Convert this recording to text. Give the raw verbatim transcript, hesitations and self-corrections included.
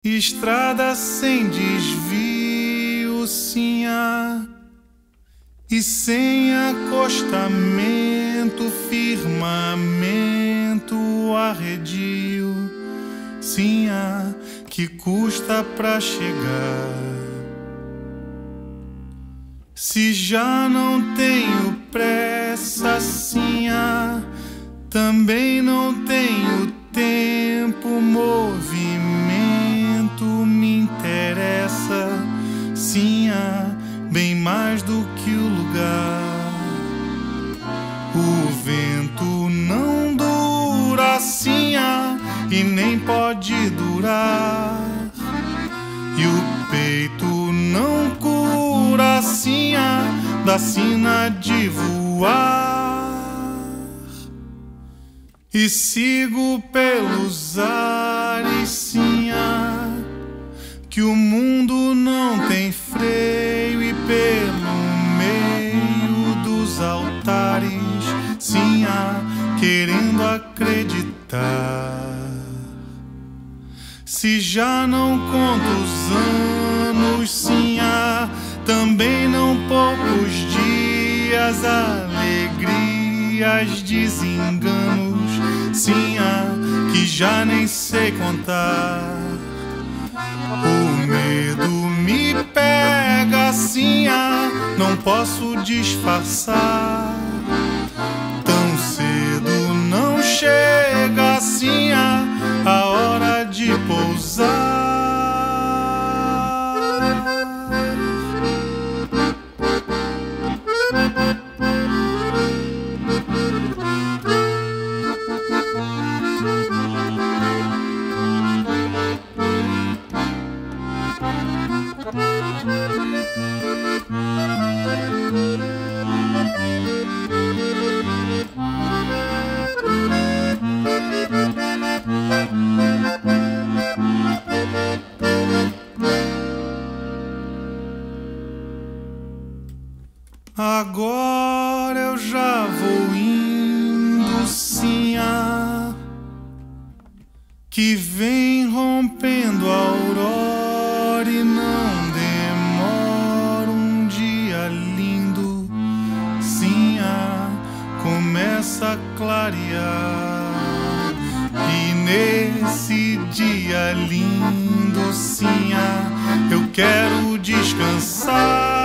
Estrada sem desvio, sinha, e sem acostamento, firmamento arredio, sinha, que custa pra chegar. Se já não tenho pressa, sinha, também não tenho tempo, movimento me interessa, sinha, bem mais do que o lugar. O vento não dura, sinha, e nem pode durar, e o peito não cura, sinha, da sina de voar. E sigo pelos ares, sinha, que o mundo não tem freio, e pelo meio dos altares, sinha, querendo acreditar. Se já não conto os anos, sinha, também não poucos dias, alegrias, desenganos, sinha, que já nem sei contar. O medo me pega, sinha, não posso disfarçar. Tão cedo não chega, sinha, a hora de pousar. Agora eu já vou indo, sinha, que vem rompendo a aurora e não demora um dia lindo, sinha, começa a clarear. E nesse dia lindo, sinha, eu quero descansar.